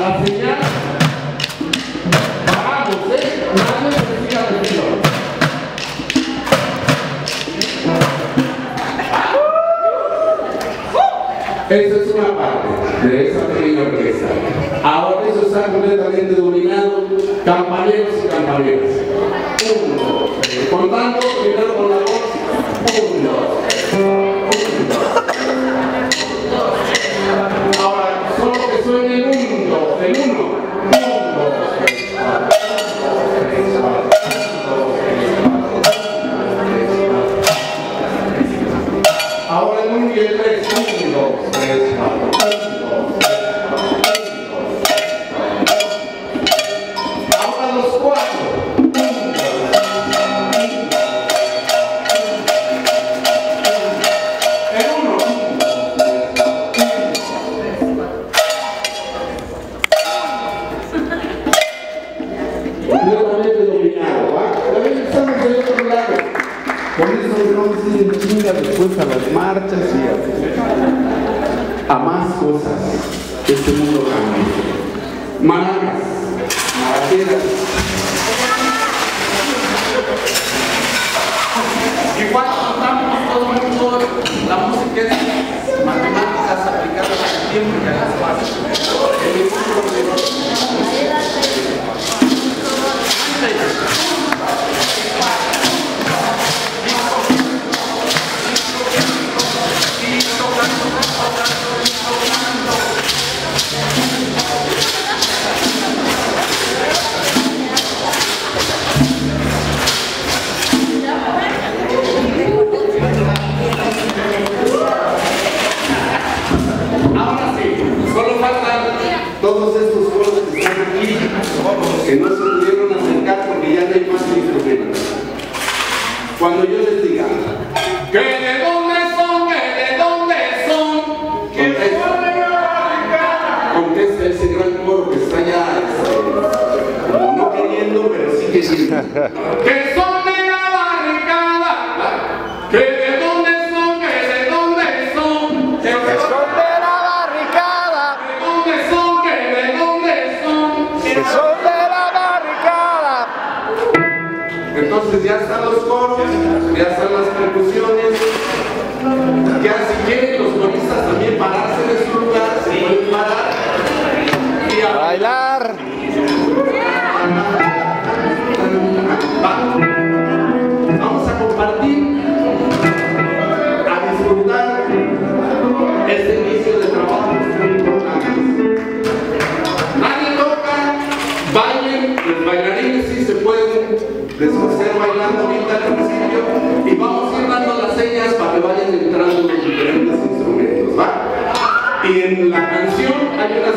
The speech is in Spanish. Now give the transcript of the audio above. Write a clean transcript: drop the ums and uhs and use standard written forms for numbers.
la señal, paramos, nadie se siga del tiro. Esa es una parte de esa pequeña orquesta. Ahora eso está completamente dominado, campaneros y campaneras. 1, 2, 3. Contando primero con la voz. 1, 2, 3. Ahora, solo que suene el 1, 2, el 1. 1, 2, 3, 4. 3, 4. 3, 4. Ahora el 1 y el 3. 1, 2, 3, 4. Ahora los 4. Completamente dominado, ¿va? También estamos del otro lado. Por eso no se chinga después a las marchas y a más cosas. Este mundo cambia. Maracas, maraqueras. Igual contamos todo el mundo, la música es matemáticas aplicadas al tiempo y a las bases. Ahora sí, solo faltan todos estos coros que están aquí, que no se pudieron acercar porque ya no hay más instrumentos. Cuando yo les diga, ¿que de dónde son? ¿Que de dónde son? Contesta ese gran coro que está ya como no queriendo, pero sí queriendo. Que son de la barricada, que de dónde son, que de dónde son, que son de la barricada, que dónde son, que de dónde son, que son de la barricada. Entonces ya están los coros, ya están las percusiones, ya si quieren los coristas también pararse de su lugar, se pueden parar y a bailar. Vamos a compartir, a disfrutar este inicio de trabajos muy importantes. Nadie toca, bailen, los bailarines sí se pueden deshacer bailando ahorita al principio y vamos a ir dando las señas para que vayan entrando los diferentes instrumentos, ¿va? Y en la canción hay una